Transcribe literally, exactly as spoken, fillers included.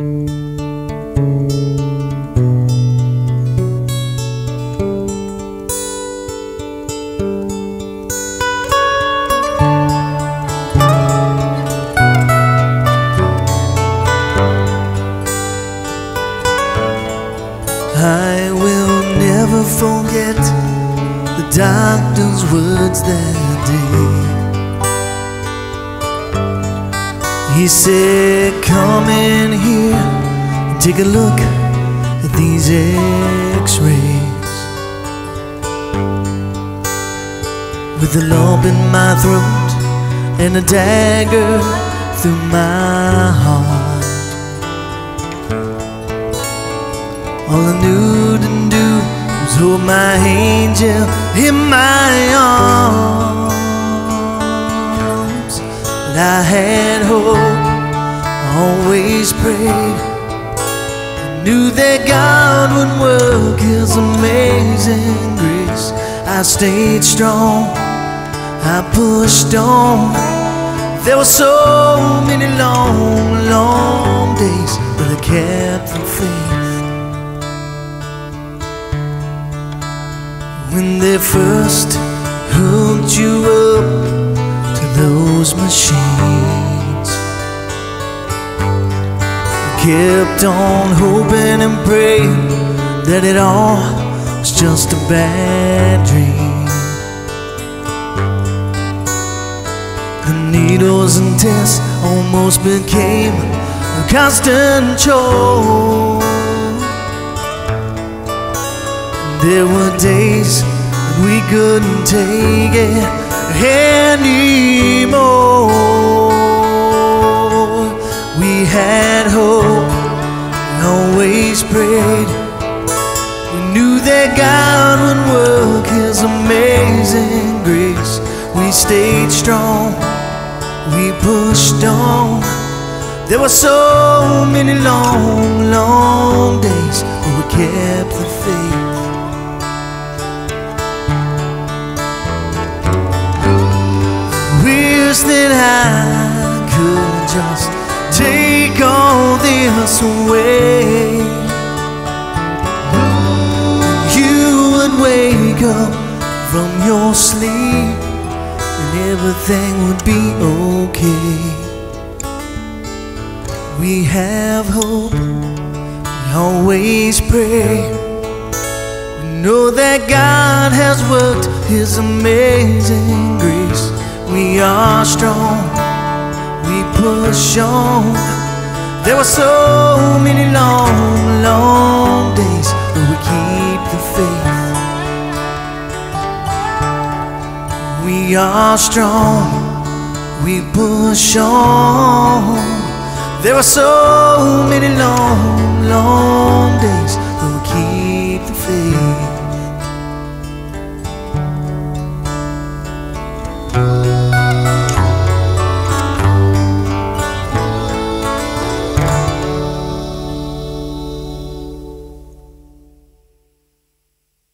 I will never forget the doctor's words that day. He said, come in here and take a look at these x-rays. With a lump in my throat and a dagger through my heart, all I knew to do was hold my angel in my arms. But I had hope, always prayed. I knew that God would work His amazing grace. I stayed strong, I pushed on. There were so many long, long days, but I kept the faith. When they first hooked you up to those machines, I kept on hoping and praying that it all was just a bad dream. The needles and tests almost became a constant chore. There were days that we couldn't take it anymore. We had hope, we always prayed. We knew that God would work His amazing grace. We stayed strong, we pushed on. There were so many long, long days, but we kept the faith. That I could just take all this away. You would wake up from your sleep and everything would be okay. We have hope, we always pray. We know that God has worked His amazing grace. We are strong, we push on. There were so many long, long days, but we keep the faith. We are strong, we push on. There were so many long